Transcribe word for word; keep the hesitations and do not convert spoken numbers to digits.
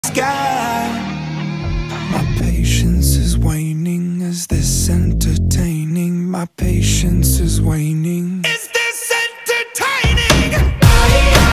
sky. My patience is waning. Is this entertaining? My patience is waning.